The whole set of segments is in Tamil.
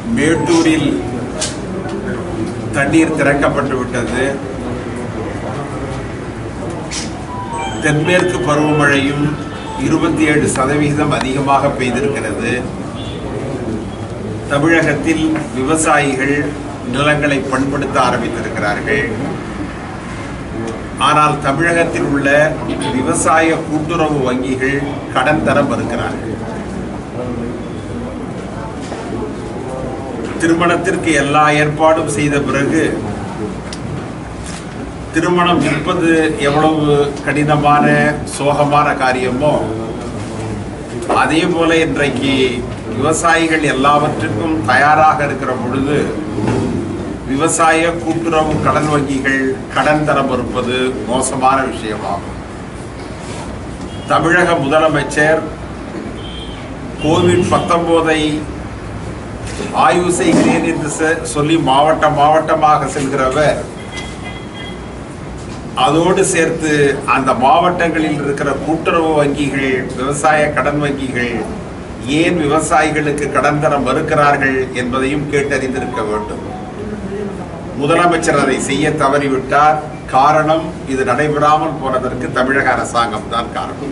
மேட்டூரில் தண்ணீர் திறக்கப்பட்டு விட்டது. தென்மேற்கு பருவமழையும் 27% அதிகமாக பெய்திருக்கிறது. தமிழகத்தில் விவசாயிகள் நிலங்களை பண்படுத்த ஆரம்பித்திருக்கிறார்கள். ஆனால் தமிழகத்தில் உள்ள விவசாய கூட்டுறவு வங்கிகள் கடன் தர மறுக்கிறார்கள். திருமணத்திற்கு எல்லா ஏற்பாடும் செய்த பிறகு திருமணம் இருப்பது எவ்வளவு கடினமான சோகமான காரியமோ அதே போல இன்றைக்கு விவசாயிகள் எல்லாவற்றுக்கும் தயாராக இருக்கிற பொழுது விவசாய கூட்டுறவு கடன் வங்கிகள் கடன் தர மறுப்பது மோசமான விஷயமாகும். தமிழக முதலமைச்சர் கோவிட்-19 ஆய்வு செய்கிறேன் என்று சொல்லி மாவட்டமாக செல்கிறவர் அதோடு சேர்த்து அந்த மாவட்டங்களில் இருக்கிற கூட்டுறவு வங்கிகள் விவசாய கடன் வங்கிகள் ஏன் விவசாயிகளுக்கு கடன் தர மறுக்கிறார்கள் என்பதையும் கேட்டறிந்திருக்க வேண்டும். முதலமைச்சர் அதை செய்ய தவறிவிட்டார். காரணம், இது நடைபெறாமல் போனதற்கு தமிழக அரசாங்கம் தான் காரணம்.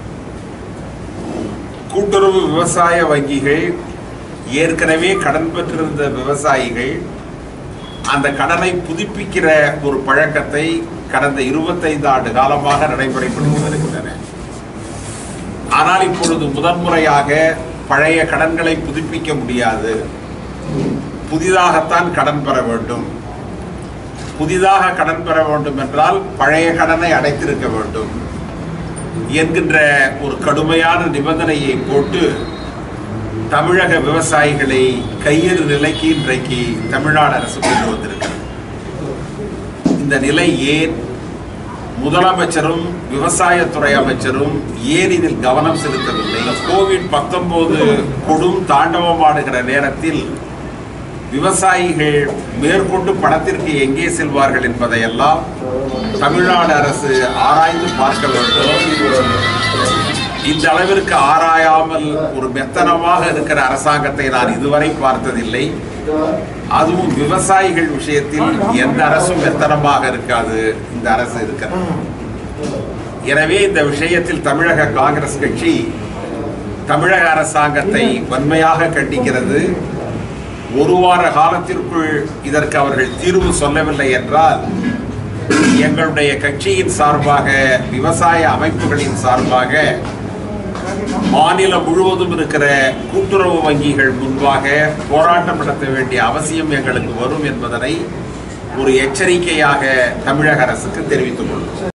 கூட்டுறவு விவசாய வங்கிகள் ஏற்கனவே கடன் பெற்றிருந்த விவசாயிகள் அந்த கடனை புதுப்பிக்கிற ஒரு பழக்கத்தை கடந்த 25 ஆண்டு காலமாக நடைமுறைப்படுத்தி வருகின்றன. ஆனால் இப்பொழுது முதன்முறையாக பழைய கடன்களை புதுப்பிக்க முடியாது, புதிதாகத்தான் கடன் பெற வேண்டும். புதிதாக கடன் பெற வேண்டும் என்றால் பழைய கடனை அடைத்திருக்க வேண்டும் என்கின்ற ஒரு கடுமையான நிபந்தனையை போட்டு தமிழக விவசாயிகளை கையெறு நிலைக்கு இன்றைக்கு தமிழ்நாடு அரசு கொண்டு வந்திருக்கிறது. இந்த நிலை ஏன்? முதலமைச்சரும் விவசாயத்துறை அமைச்சரும் ஏன் இதில் கவனம் செலுத்தவில்லை? கோவிட்-19 கொடும் தாண்டவமாடுகிற நேரத்தில் விவசாயிகள் மேற்கொண்டு பணத்திற்கு எங்கே செல்வார்கள் என்பதையெல்லாம் தமிழ்நாடு அரசு ஆராய்ந்து பார்க்க வேண்டும். இந்த அளவிற்கு ஆராயாமல் ஒரு மெத்தனமாக இருக்கிற அரசாங்கத்தை நான் இதுவரை பார்த்ததில்லை. அதுவும் விவசாயிகள் விஷயத்தில் எந்த அரசும் மெத்தனமாக இருக்காது, இந்த அரசு இருக்கிறது. எனவே இந்த விஷயத்தில் தமிழக காங்கிரஸ் கட்சி தமிழக அரசாங்கத்தை வன்மையாக கண்டிக்கிறது. ஒரு வார காலத்திற்குள் இதற்கு அவர்கள் தீர்வு சொல்லவில்லை என்றால் எங்களுடைய கட்சியின் சார்பாக விவசாய அமைப்புகளின் சார்பாக மாநிலம் முழுவதும் இருக்கிற கூட்டுறவு வங்கிகள் முன்பாக போராட்டம் நடத்த வேண்டிய அவசியம் எங்களுக்கு வரும் என்பதனை ஒரு எச்சரிக்கையாக தமிழக அரசுக்கு தெரிவித்துக் கொள்கிறோம்.